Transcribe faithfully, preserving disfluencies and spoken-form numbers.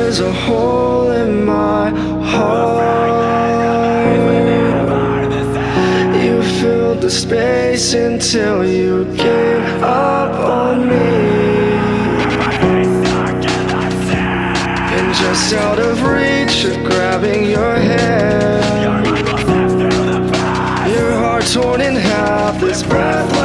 is a hole in my heart. You filled the space until you gave up on me. And just out of reach of grabbing your hand, your heart torn in half, this breath